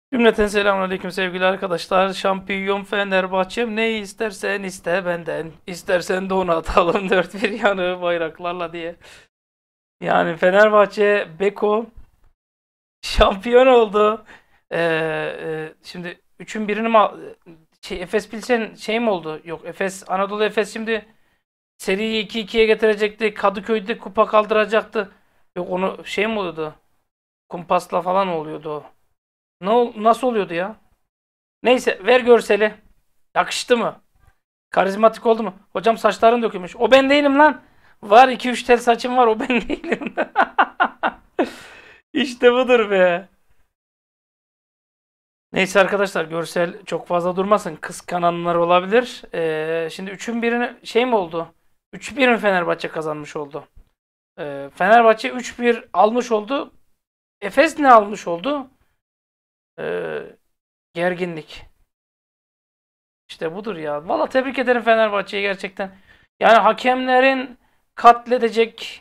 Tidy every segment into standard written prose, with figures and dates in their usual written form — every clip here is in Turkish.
Cümleten selamünaleyküm sevgili arkadaşlar. Şampiyon Fenerbahçe'm ne istersen iste benden. İstersen de onu atalım dört bir yanı bayraklarla diye. Yani Fenerbahçe Beko şampiyon oldu. Şimdi üçün birini mi Efes Pilsen şey mi oldu? Yok, Anadolu Efes şimdi seriyi 2-2'ye getirecekti. Kadıköy'de kupa kaldıracaktı. Yok, onu şey mi oluyordu? Kumpasla falan mı oluyordu o? Nasıl oluyordu ya? Neyse, ver görseli. Yakıştı mı? Karizmatik oldu mu? Hocam saçların dökülmüş. O ben değilim lan. Var iki üç tel saçım var, o ben değilim. İşte budur be. Neyse arkadaşlar, görsel çok fazla durmasın. Kıskananlar olabilir. Şimdi 3'ün birini şey mi oldu? 3-1 mi Fenerbahçe kazanmış oldu? Fenerbahçe 3-1 almış oldu. Efes ne almış oldu? Ee, Gerginlik. İşte budur ya. Valla tebrik ederim Fenerbahçe'yi gerçekten. Yani hakemlerin katledecek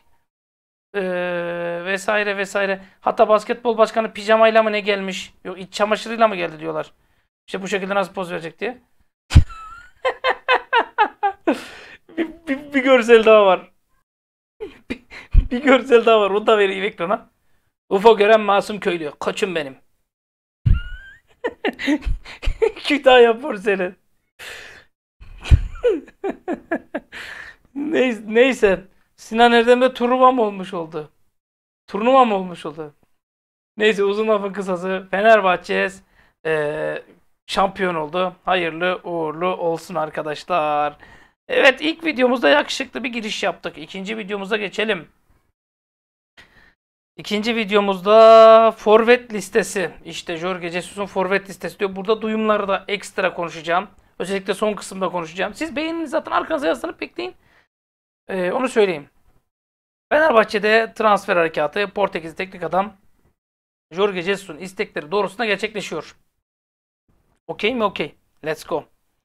vesaire vesaire. Hatta basketbol başkanı pijamayla mı ne gelmiş? Yok, iç çamaşırıyla mı geldi diyorlar. İşte bu şekilde nasıl poz verecek diye. Bir görsel daha var. Bir görsel daha var. Onu da vereyim ekrana. UFO gören masum köylü. Koçum benim. Kütahya porselen. Neyse. Sinan Erdem'de turnuva mı olmuş oldu? Turnuva mı olmuş oldu? Neyse, uzun lafın kısası Fenerbahçe eee, şampiyon oldu. Hayırlı uğurlu olsun arkadaşlar. Evet, ilk videomuzda yakışıklı bir giriş yaptık. İkinci videomuza geçelim. İkinci videomuzda forvet listesi. İşte Jorge Jesus'un forvet listesi diyor. Burada duyumları da ekstra konuşacağım. Özellikle son kısımda konuşacağım. Siz beğeninizi atın, arkanıza yaslanıp bekleyin. Onu söyleyeyim. Fenerbahçe'de transfer harekatı, Portekiz teknik adam Jorge Jesus'un istekleri doğrusunda gerçekleşiyor. Okey mi? Okey. Let's go.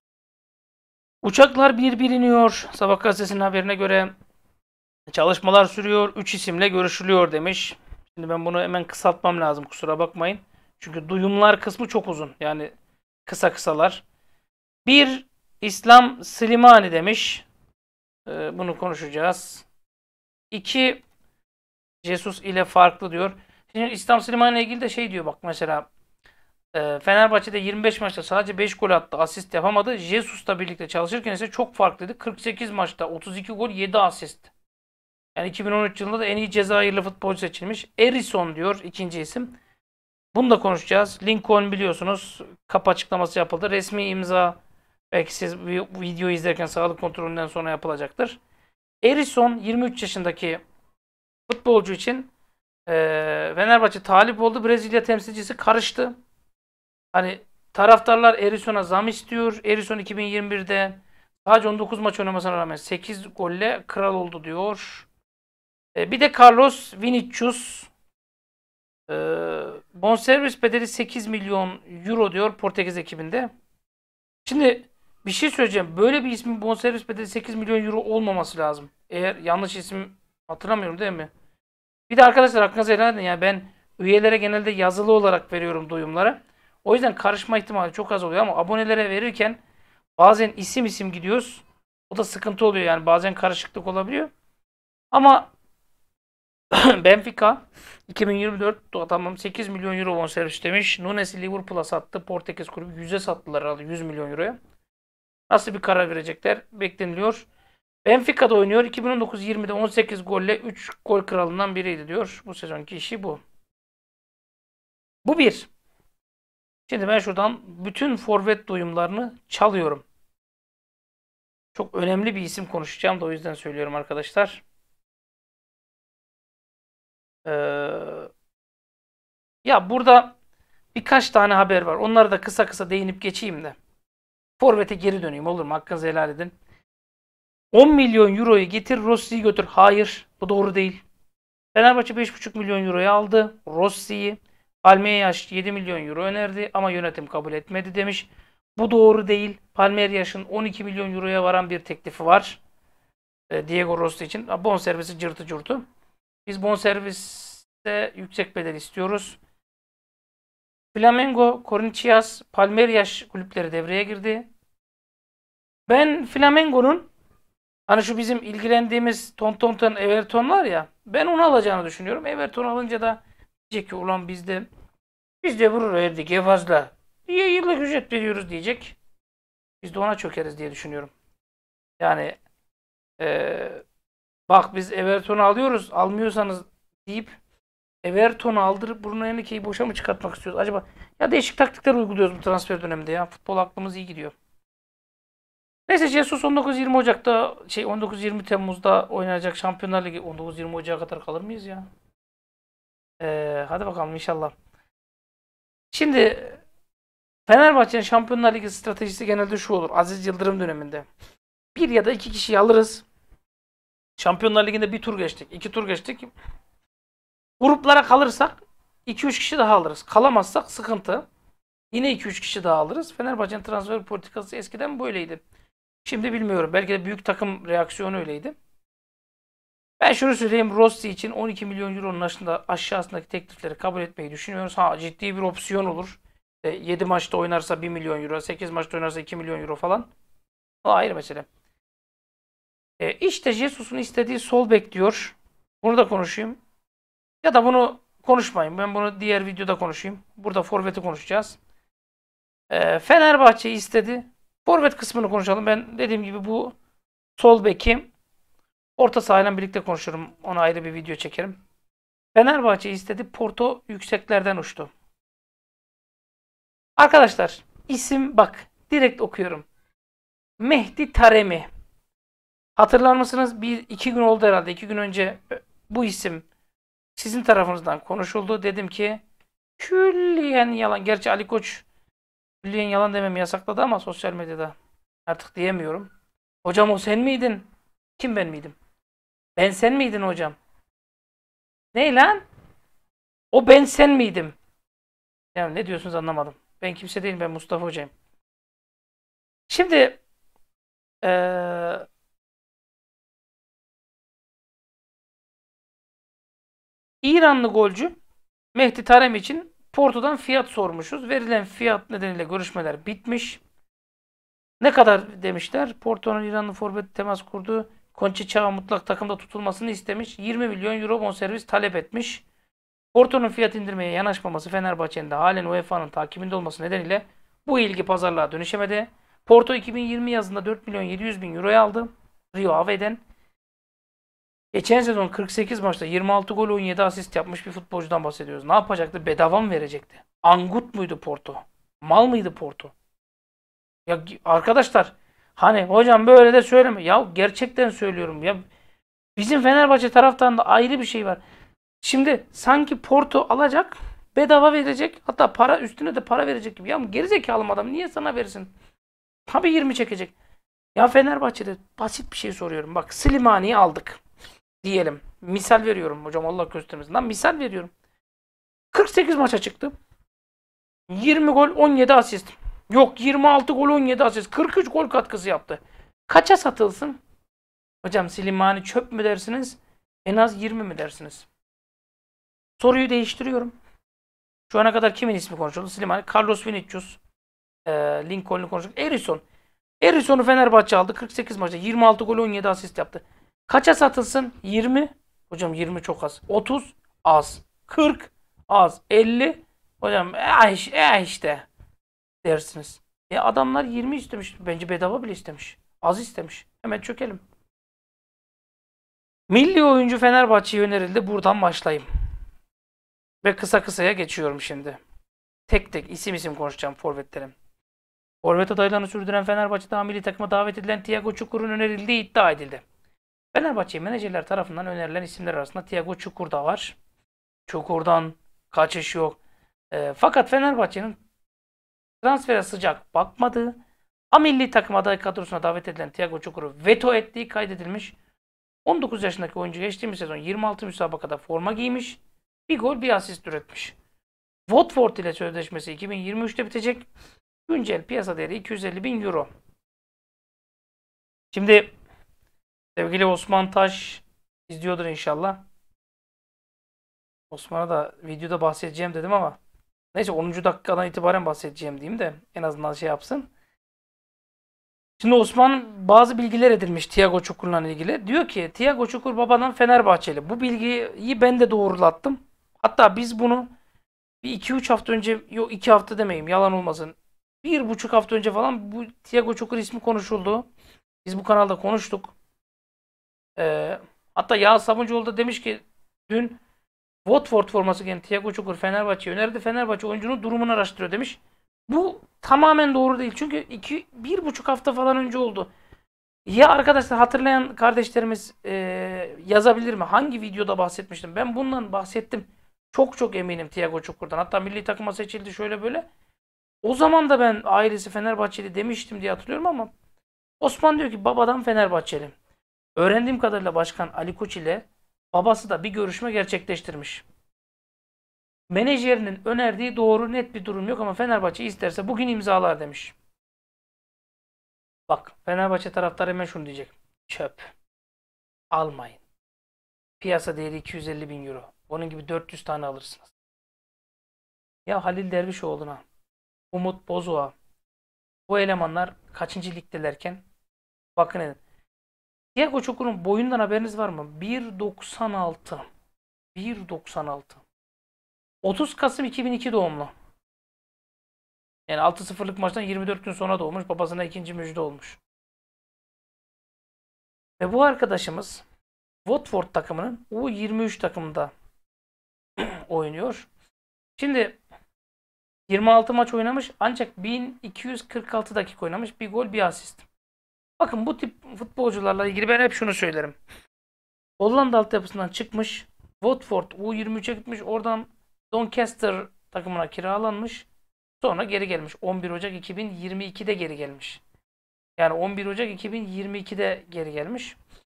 Uçaklar bir bir iniyor. Sabah gazetesinin haberine göre çalışmalar sürüyor. 3 isimle görüşülüyor demiş. Şimdi ben bunu hemen kısaltmam lazım, kusura bakmayın. Çünkü duyumlar kısmı çok uzun. Yani kısa kısalar. Bir, İslam Slimani demiş. Bunu konuşacağız. İki, Jesus ile farklı diyor. Şimdi İslam Slimani ile ilgili de şey diyor, bak mesela. Fenerbahçe'de 25 maçta sadece 5 gol attı, asist yapamadı. Jesus'la birlikte çalışırken ise çok farklıydı. 48 maçta 32 gol, 7 asist. Yani 2013 yılında da en iyi Cezayirli futbolcu seçilmiş. Erisson diyor ikinci isim. Bunu da konuşacağız. Lincoln biliyorsunuz, kapı açıklaması yapıldı. Resmi imza belki siz bu videoyu izlerken sağlık kontrolünden sonra yapılacaktır. Erisson 23 yaşındaki futbolcu için Fenerbahçe talip oldu. Brezilya temsilcisi karıştı. Hani taraftarlar Erisson'a zam istiyor. Erisson 2021'de sadece 19 maç oynamasına rağmen 8 golle kral oldu diyor. Bir de Carlos Vinicius, e, bonservis bedeli 8 milyon euro diyor Portekiz ekibinde. Şimdi bir şey söyleyeceğim. Böyle bir ismin bonservis bedeli 8 milyon euro olmaması lazım. Eğer yanlış isim hatırlamıyorum değil mi? Bir de arkadaşlar, hakkınızı helal edin. Yani ben üyelere genelde yazılı olarak veriyorum duyumları. O yüzden karışma ihtimali çok az oluyor ama abonelere verirken bazen isim gidiyoruz. O da sıkıntı oluyor, yani bazen karışıklık olabiliyor. Ama Benfica 2024 tamam 8 milyon euro bonservis demiş. Nunes'i Liverpool'a sattı. Portekiz kulübü 100'e sattılar herhalde, 100 milyon euroya. Nasıl bir karar verecekler bekleniliyor. Benfica'da oynuyor. 2019-20'de 18 golle 3 gol kralından biriydi diyor. Bu sezonki işi bu. Bu bir. Şimdi ben şuradan bütün forvet duyumlarını çalıyorum. Çok önemli bir isim konuşacağım da o yüzden söylüyorum arkadaşlar. Ee, Ya burada birkaç tane haber var. Onları da kısa kısa değinip geçeyim de. Forvet'e geri döneyim, olur mu? Hakkınızı helal edin. 10 milyon euroyu getir, Rossi'yi götür. Hayır, bu doğru değil. Fenerbahçe 5,5 milyon euroya aldı Rossi'yi. Palmeiras 7 milyon euro önerdi ama yönetim kabul etmedi demiş. Bu doğru değil. Palmeiras'ın 12 milyon euroya varan bir teklifi var. Diego Rossi için. Bonservisi cırtı curtu. Biz bonserviste yüksek bedel istiyoruz. Flamengo, Corinthians, Palmeiras kulüpleri devreye girdi. Ben Flamengo'nun hani şu bizim ilgilendiğimiz Ton Everton var ya, ben onu alacağını düşünüyorum. Everton alınca da diyecek ki ulan biz de vurur verdik ya fazla. Niye yıllık ücret veriyoruz diyecek. Biz de ona çökeriz diye düşünüyorum. Yani bak biz Everton'u alıyoruz, almıyorsanız deyip Everton'u aldırıp Bruno Henrique'yi boşa mı çıkartmak istiyoruz? Acaba ya değişik taktikler uyguluyoruz bu transfer döneminde ya. Futbol aklımız iyi gidiyor. Neyse Jesus 19-20 Ocak'ta 19-20 Temmuz'da oynanacak Şampiyonlar Ligi 19-20 Ocak'a kadar kalır mıyız ya? Hadi bakalım inşallah. Şimdi Fenerbahçe'nin Şampiyonlar Ligi stratejisi genelde şu olur. Aziz Yıldırım döneminde. Bir ya da iki kişiyi alırız. Şampiyonlar Ligi'nde bir tur geçtik. İki tur geçtik. Gruplara kalırsak 2-3 kişi daha alırız. Kalamazsak sıkıntı. Yine 2-3 kişi daha alırız. Fenerbahçe'nin transfer politikası eskiden böyleydi. Şimdi bilmiyorum. Belki de büyük takım reaksiyonu öyleydi. Ben şunu söyleyeyim. Rossi için 12 milyon euronun aşağısındaki teklifleri kabul etmeyi düşünüyoruz. Ha, ciddi bir opsiyon olur. 7 maçta oynarsa 1 milyon euro, 8 maçta oynarsa 2 milyon euro falan. O ayrı mesele. İşte Jesus'un istediği sol bek diyor. Bunu da konuşayım. Ya da bunu konuşmayayım. Ben bunu diğer videoda konuşayım. Burada forveti konuşacağız. Fenerbahçe istedi. Forvet kısmını konuşalım. Ben dediğim gibi bu sol beki orta sahayla birlikte konuşurum. Ona ayrı bir video çekerim. Fenerbahçe istedi. Porto yükseklerden uçtu. Arkadaşlar isim bak direkt okuyorum. Mehdi Taremi. Hatırlar mısınız? Bir iki gün oldu herhalde. 2 gün önce bu isim sizin tarafınızdan konuşuldu. Dedim ki külliyen yalan. Gerçi Ali Koç külliyen yalan dememi yasakladı ama sosyal medyada artık diyemiyorum. Hocam o sen miydin? Kim ben miydim? Ben sen miydin hocam? Ne lan? O ben sen miydim? Yani ne diyorsunuz anlamadım. Ben kimse değilim, ben Mustafa hocayım. Şimdi ee, İranlı golcü Mehdi Taremi için Porto'dan fiyat sormuşuz. Verilen fiyat nedeniyle görüşmeler bitmiş. Ne kadar demişler? Porto'nun İranlı forvet temas kurdu. Conchichao mutlak takımda tutulmasını istemiş. 20 milyon euro bonservis talep etmiş. Porto'nun fiyat indirmeye yanaşmaması Fenerbahçe'nin de halen UEFA'nın takibinde olması nedeniyle bu ilgi pazarlığa dönüşemedi. Porto 2020 yazında 4 milyon 700 bin euroya aldı. Rio Ave'den. Geçen sezon 48 maçta 26 gol 17 asist yapmış bir futbolcudan bahsediyoruz. Ne yapacaktı? Bedava mı verecekti? Angut muydu Porto? Mal mıydı Porto? Ya arkadaşlar hani hocam böyle de söyleme. Ya gerçekten söylüyorum. Ya bizim Fenerbahçe taraftarında ayrı bir şey var. Şimdi sanki Porto alacak, bedava verecek, hatta para üstüne de para verecek gibi. Ya gerizekalı adam niye sana versin? Tabii 20 çekecek. Ya Fenerbahçe'de basit bir şey soruyorum. Bak Slimani'yi aldık diyelim. Misal veriyorum hocam, Allah göstermesin. Lan misal veriyorum. 48 maça çıktı. 20 gol 17 asist. Yok 26 gol 17 asist. 43 gol katkısı yaptı. Kaça satılsın? Hocam Slimani çöp mü dersiniz? En az 20 mi dersiniz? Soruyu değiştiriyorum. Şu ana kadar kimin ismi konuşuldu? Slimani, Carlos Vinicius, Lincoln'u konuştuk. Erisson. Erisson'u Fenerbahçe aldı. 48 maçta 26 gol 17 asist yaptı. Kaça satılsın? 20. Hocam 20 çok az. 30 az. 40 az. 50 hocam işte dersiniz. Adamlar 20 istemiş. Bence bedava bile istemiş. Az istemiş. Hemen çökelim. Milli oyuncu Fenerbahçe'ye önerildi. Buradan başlayayım. Ve kısa kısaya geçiyorum şimdi. Tek tek isim konuşacağım forvetlerim. Forvet adaylarını sürdüren Fenerbahçe'de milli takıma davet edilen Thiago Çukur'un önerildiği iddia edildi. Fenerbahçe menajerler tarafından önerilen isimler arasında Thiago Çukur da var. Çukur'dan kaçış yok. Fakat Fenerbahçe'nin transfere sıcak bakmadığı, milli takım aday kadrosuna davet edilen Thiago Çukur'u veto ettiği kaydedilmiş. 19 yaşındaki oyuncu geçtiğimiz sezon 26 müsabakada forma giymiş. Bir gol bir asist üretmiş. Watford ile sözleşmesi 2023'te bitecek. Güncel piyasa değeri 250 bin euro. Şimdi sevgili Osman Taş izliyordur inşallah. Osman'a da videoda bahsedeceğim dedim ama Neyse 10. dakikadan itibaren bahsedeceğim diyeyim de en azından şey yapsın. Şimdi Osman bazı bilgiler edinmiş Thiago Çukur'la ilgili. Diyor ki Thiago Çukur babadan Fenerbahçeli. Bu bilgiyi ben de doğrulattım. Hatta biz bunu bir 2-3 hafta önce, yok 2 hafta demeyeyim yalan olmasın. 1,5 hafta önce falan bu Thiago Çukur ismi konuşuldu. Biz bu kanalda konuştuk. Ee, Hatta Yağız Sabuncuoğlu da demiş ki dün Watford forması giyen Thiago Çukur Fenerbahçe'ye önerdi. Fenerbahçe oyuncunun durumunu araştırıyor demiş. Bu tamamen doğru değil. Çünkü 1,5 hafta falan önce oldu. Ya arkadaşlar hatırlayan kardeşlerimiz yazabilir mi? Hangi videoda bahsetmiştim? Ben bundan bahsettim. Çok çok eminim Thiago Çukur'dan. Hatta milli takıma seçildi şöyle böyle. O zaman da ben ailesi Fenerbahçeli demiştim diye hatırlıyorum ama Osman diyor ki babadan Fenerbahçeli. Öğrendiğim kadarıyla Başkan Ali Koç ile babası da bir görüşme gerçekleştirmiş. Menajerinin önerdiği doğru net bir durum yok ama Fenerbahçe isterse bugün imzalar demiş. Bak Fenerbahçe taraftarı hemen şunu diyecek. Çöp. Almayın. Piyasa değeri 250 bin euro. Onun gibi 400 tane alırsınız. Ya Halil Dervişoğlu'na, Umut Bozuğa, bu elemanlar kaçıncı ligdelerken bakın edin. Thiago Çukur'un boyundan haberiniz var mı? 1,96. 1,96. 30 Kasım 2002 doğumlu. Yani 6-0'lık maçtan 24 gün sonra doğmuş. Babasına ikinci müjde olmuş. Ve bu arkadaşımız Watford takımının U23 takımında oynuyor. Şimdi 26 maç oynamış ancak 1246 dakika oynamış. Bir gol bir asist. Bakın bu tip futbolcularla ilgili ben hep şunu söylerim. Hollanda altyapısından çıkmış. Watford U23'e gitmiş. Oradan Doncaster takımına kiralanmış. Sonra geri gelmiş. 11 Ocak 2022'de geri gelmiş. Yani 11 Ocak 2022'de geri gelmiş.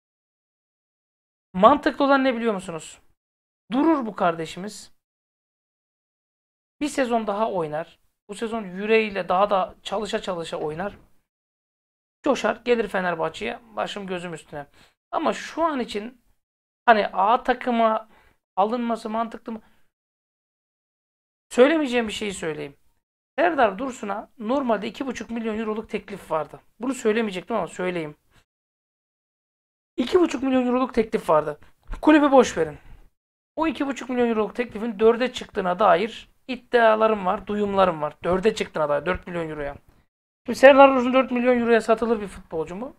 Mantıklı olan ne biliyor musunuz? Durur bu kardeşimiz. Bir sezon daha oynar. Bu sezon yüreğiyle daha da çalışa çalışa oynar. Coşar. Gelir Fenerbahçe'ye. Başım gözüm üstüne. Ama şu an için hani A takıma alınması mantıklı mı? Söylemeyeceğim bir şeyi söyleyeyim. Serdar Dursun'a normalde 2,5 milyon euroluk teklif vardı. Bunu söylemeyecektim ama söyleyeyim. 2,5 milyon euroluk teklif vardı. Kulübü boş verin. O 2,5 milyon euroluk teklifin 4'e çıktığına dair iddialarım var, duyumlarım var. 4'e çıktığına dair 4 milyon euroya. Şimdi Serdar Dursun 4 milyon euroya satılır bir futbolcu mu?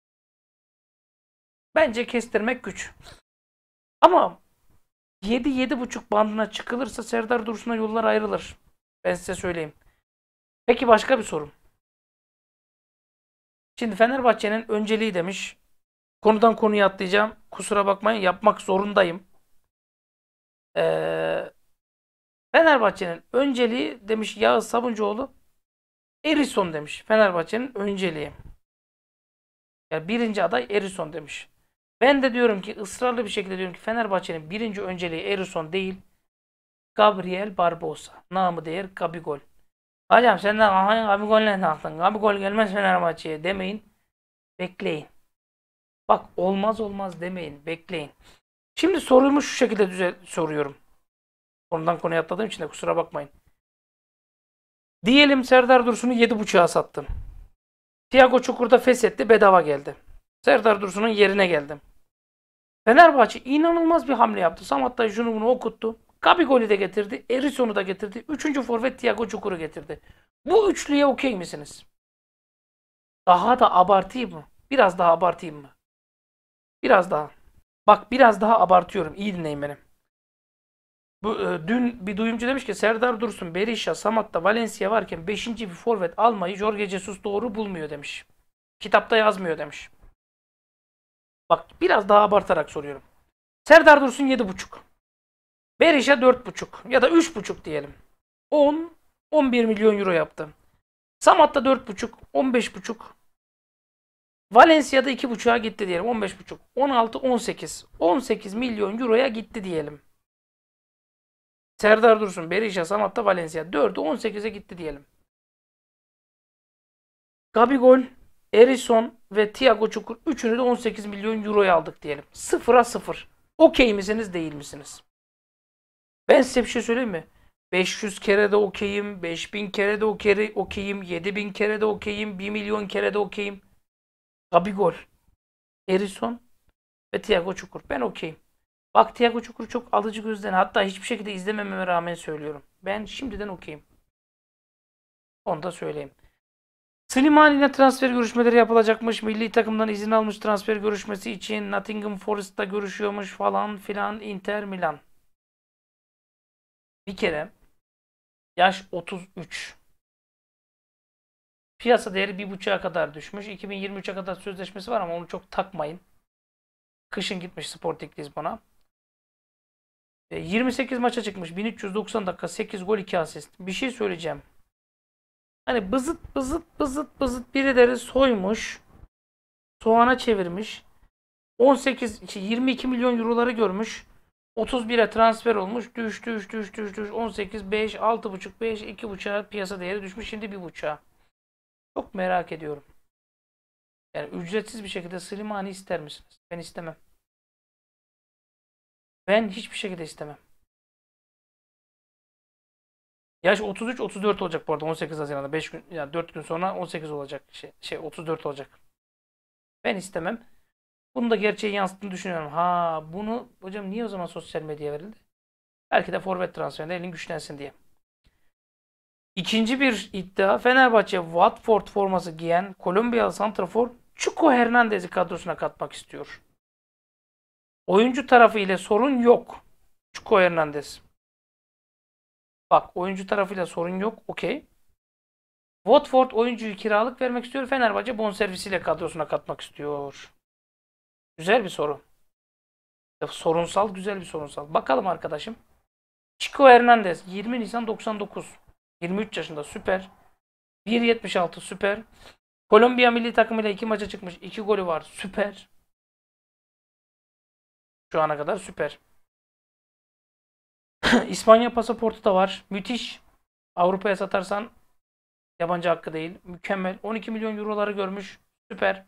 Bence kestirmek güç. Ama 7-7,5 bandına çıkılırsa Serdar Dursun'a yollar ayrılır. Ben size söyleyeyim. Peki başka bir sorum. Şimdi Fenerbahçe'nin önceliği demiş. Konudan konuya atlayacağım. Kusura bakmayın yapmak zorundayım. Ee, Fenerbahçe'nin önceliği demiş Yağız Sabuncuoğlu. Erisson demiş. Fenerbahçe'nin önceliği. Yani birinci aday Erisson demiş. Ben de diyorum ki ısrarlı bir şekilde diyorum ki Fenerbahçe'nin birinci önceliği Erisson değil. Gabriel Barbosa. Namı değer Gabigol. Hocam sen de Gabigol'le taktın. Gabigol gelmez Fenerbahçe'ye demeyin. Bekleyin. Bak olmaz olmaz demeyin. Bekleyin. Şimdi sorumu şu şekilde soruyorum. Konudan konuya atladığım için de kusura bakmayın. Diyelim Serdar Dursun'u 7,5'a sattım. Thiago Çukur'da feshetti bedava geldi. Serdar Dursun'un yerine geldim. Fenerbahçe inanılmaz bir hamle yaptı. Samatta şunu bunu okuttu. Gabigol'ü de getirdi. Erisson'u da getirdi. Üçüncü forvet Thiago Çukur'u getirdi. Bu üçlüye okey misiniz? Daha da abartayım mı? Biraz daha abartayım mı? Biraz daha. Bak biraz daha abartıyorum. İyi dinleyin beni. Dün bir duyumcu demiş ki Serdar Dursun, Berisha, Samatta, Valencia varken 5. bir forvet almayı Jorge Jesus doğru bulmuyor demiş. Kitapta yazmıyor demiş. Bak biraz daha abartarak soruyorum. Serdar Dursun 7,5. Berisha 4,5 ya da 3,5 diyelim. 10, 11 milyon euro yaptı. Samatta 4,5, 15,5. Valencia'da 2,5'a gitti diyelim. 15,5. 16, 18. 18 milyon euroya gitti diyelim. Serdar Dursun, Berisha, Samatta, Valencia. 4'ü 18'e gitti diyelim. Gabigol, Erisson ve Thiago Çukur üçünü de 18 milyon euroya aldık diyelim. 0'a 0. Okey misiniz değil misiniz? Ben size bir şey söyleyeyim mi? 500 kere de okeyim, 5000 kere de okeyim, 7000 kere de okeyim, 1 milyon kere de okeyim. Gabigol, Erisson ve Thiago Çukur. Ben okeyim. Bak Thiago Çukur çok alıcı gözden. Hatta hiçbir şekilde izlemememe rağmen söylüyorum. Ben şimdiden okeyim. Onu da söyleyeyim. Slimani ile transfer görüşmeleri yapılacakmış. Milli takımdan izin almış transfer görüşmesi için. Nottingham Forest'ta görüşüyormuş falan filan. Inter Milan. Bir kere yaş 33. Piyasa değeri 1,5'a kadar düşmüş. 2023'e kadar sözleşmesi var ama onu çok takmayın. Kışın gitmiş Sporting Lisbon'a. 28 maça çıkmış. 1390 dakika, 8 gol, 2 asist. Bir şey söyleyeceğim. Hani bızıt bızıt bızıt bızıt birileri soymuş. Soğana çevirmiş. 22 milyon euroları görmüş. 31'e transfer olmuş. Düş. 18, 5, 6,5, 5, 2,5'a piyasa değeri düşmüş. Şimdi 1,5'a. Çok merak ediyorum. Yani ücretsiz bir şekilde Slimani ister misiniz? Ben istemem. Ben hiçbir şekilde istemem. Yaş 33-34 olacak bu arada 18 Haziran'da. 5 gün yani 4 gün sonra 18 olacak. 34 olacak. Ben istemem. Bunu da gerçeği yansıttığını düşünüyorum. Ha bunu hocam niye o zaman sosyal medyaya verildi? Belki de forvet transferinde elin güçlensin diye. İkinci bir iddia Fenerbahçe Watford forması giyen Kolombiyalı santrafor Chico Hernandez'i kadrosuna katmak istiyor. Oyuncu tarafı ile sorun yok. Chico Hernandez. Bak oyuncu tarafıyla sorun yok. Okey. Watford oyuncuyu kiralık vermek istiyor. Fenerbahçe bonservisiyle kadrosuna katmak istiyor. Güzel bir soru. Sorunsal, güzel bir sorunsal. Bakalım arkadaşım. Chico Hernandez 20 Nisan 99. 23 yaşında süper. 1.76 süper. Kolombiya milli takımıyla 2 maça çıkmış. 2 golü var. Süper. Şu ana kadar süper. İspanya pasaportu da var. Müthiş. Avrupa'ya satarsan yabancı hakkı değil. Mükemmel. 12 milyon euroları görmüş. Süper.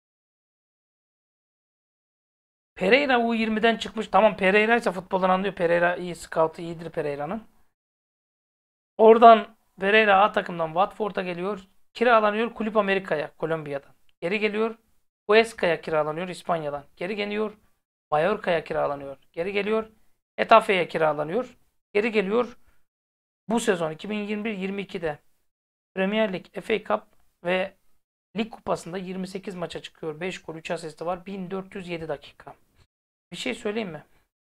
Pereira U20'den çıkmış. Tamam Pereira ise futboldan anlıyor. Pereira iyi. Scout'u iyidir Pereira'nın. Oradan Pereira A takımdan Watford'a geliyor. Kiralanıyor Kulüp Amerika'ya Kolombiya'dan. Geri geliyor. Huesca'ya kiralanıyor İspanya'dan. Geri geliyor. Mallorca'ya kiralanıyor. Geri geliyor. Getafe'ye kiralanıyor. Geri geliyor. Bu sezon 2021-22'de Premier Lig, FA Cup ve Lig Kupası'nda 28 maça çıkıyor. 5 gol, 3 asisti var. 1407 dakika. Bir şey söyleyeyim mi?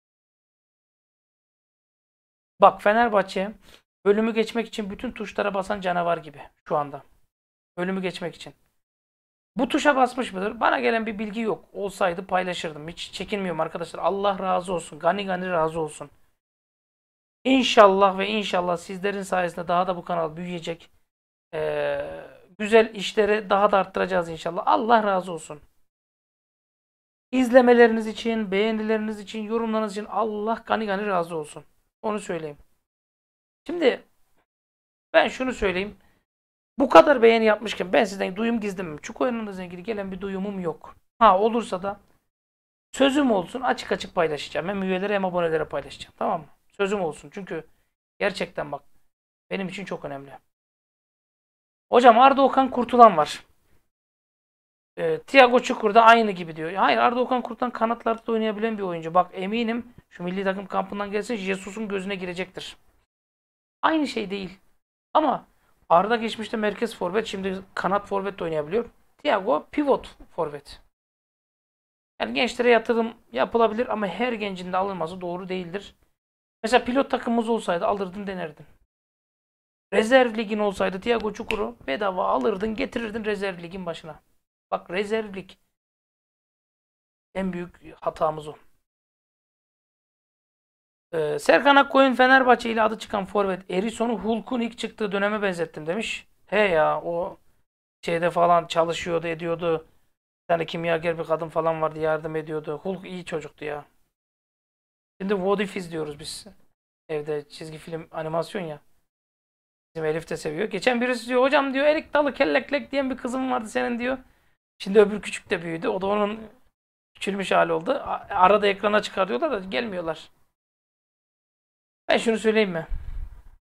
Bak Fenerbahçe bölümü geçmek için bütün tuşlara basan canavar gibi şu anda. Bölümü geçmek için. Bu tuşa basmış mıdır? Bana gelen bir bilgi yok. Olsaydı paylaşırdım. Hiç çekinmiyorum arkadaşlar. Allah razı olsun. Gani gani razı olsun. İnşallah ve inşallah sizlerin sayesinde daha da bu kanal büyüyecek. Güzel işleri daha da arttıracağız inşallah. Allah razı olsun. İzlemeleriniz için, beğenileriniz için, yorumlarınız için Allah gani gani razı olsun. Onu söyleyeyim. Şimdi ben şunu söyleyeyim. Bu kadar beğeni yapmışken ben sizden duyum gizlemem. Çukur Hernandez'le ilgili gelen bir duyumum yok. Ha olursa da sözüm olsun açık açık paylaşacağım. Hem üyelere hem abonelere paylaşacağım. Tamam mı? Sözüm olsun. Çünkü gerçekten bak benim için çok önemli. Hocam Arda Okan Kurtulan var. Thiago Çukur da aynı gibi diyor. Hayır Arda Okan Kurtulan kanatlarda da oynayabilen bir oyuncu. Bak eminim şu milli takım kampından gelse Jesus'un gözüne girecektir. Aynı şey değil. Ama Arda geçmişte merkez forvet, şimdi kanat forvet de oynayabiliyor. Thiago pivot forvet. Yani gençlere yatırım yapılabilir ama her gencin de alınması doğru değildir. Mesela pilot takımımız olsaydı alırdın denerdin. Rezerv ligin olsaydı Thiago Çukur'u bedava alırdın getirirdin rezerv ligin başına. Bak rezerv lig. En büyük hatamız o. Serkan Akkoyun Fenerbahçe ile adı çıkan forvet Erisson'u Hulk'un ilk çıktığı döneme benzettim demiş. He ya o şeyde falan çalışıyordu ediyordu. Bir tane kimyager bir kadın falan vardı yardım ediyordu. Hulk iyi çocuktu ya. Şimdi What If izliyoruz biz. Evde çizgi film animasyon ya. Bizim Elif de seviyor. Geçen birisi diyor hocam diyor erik dalı kelleklek diyen bir kızım vardı senin diyor. Şimdi öbür küçük de büyüdü. O da onun küçülmüş hali oldu. Arada ekrana çıkarıyorlar da gelmiyorlar. Ben şunu söyleyeyim mi?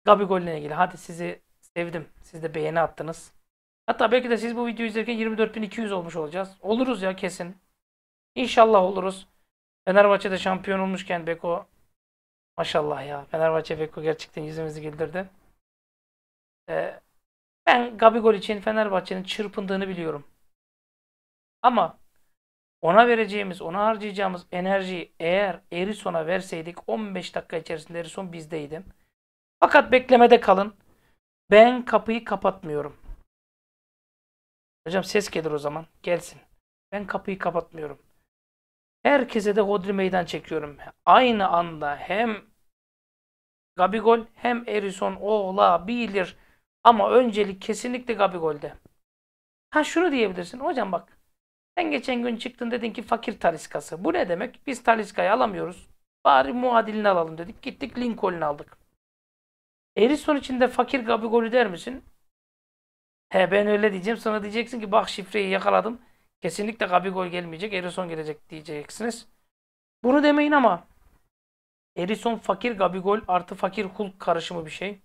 Gabigol ile ilgili. Hadi sizi sevdim. Siz de beğeni attınız. Hatta belki de siz bu videoyu izlerken 24.200 olmuş olacağız. Oluruz ya kesin. İnşallah oluruz. Fenerbahçe'de şampiyon olmuşken Beko, maşallah ya. Fenerbahçe Beko gerçekten yüzümüzü güldürdü. Ee, Ben Gabigol için Fenerbahçe'nin çırpındığını biliyorum. Ama ona vereceğimiz, ona harcayacağımız enerjiyi eğer Erisson'a verseydik 15 dakika içerisinde Erisson bizdeydi. Fakat beklemede kalın. Ben kapıyı kapatmıyorum. Hocam ses gelir o zaman. Gelsin. Ben kapıyı kapatmıyorum. Herkese de hodri meydan çekiyorum. Aynı anda hem Gabigol hem Erisson olabilir. Ama öncelik kesinlikle Gabigol'de. Ha şunu diyebilirsin. Hocam bak. Sen geçen gün çıktın dedin ki fakir Talisca'sı. Bu ne demek? Biz Talisca'yı alamıyoruz. Bari muadilini alalım dedik. Gittik Lincoln'u aldık. Erisson için de fakir Gabigol'ü der misin? He ben öyle diyeceğim. Sonra diyeceksin ki bak şifreyi yakaladım. Kesinlikle Gabigol gelmeyecek. Erisson gelecek diyeceksiniz. Bunu demeyin ama Erisson fakir Gabigol artı fakir Hulk karışımı bir şey.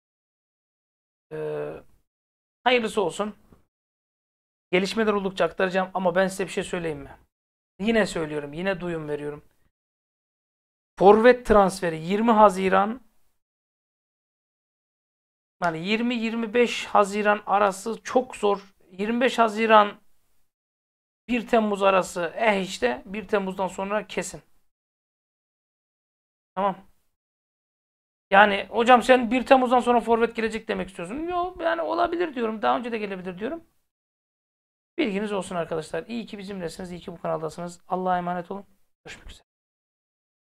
Ee, Hayırlısı olsun. Gelişmeler oldukça aktaracağım ama ben size bir şey söyleyeyim mi? Yine söylüyorum. Yine duyum veriyorum. Forvet transferi 20 Haziran, yani 20-25 Haziran arası çok zor. 25 Haziran 1 Temmuz arası işte 1 Temmuz'dan sonra kesin. Tamam. Yani hocam sen 1 Temmuz'dan sonra forvet gelecek demek istiyorsun. Yok yani olabilir diyorum. Daha önce de gelebilir diyorum. Bilginiz olsun arkadaşlar. İyi ki bizimlesiniz. İyi ki bu kanaldasınız. Allah'a emanet olun. Görüşmek üzere.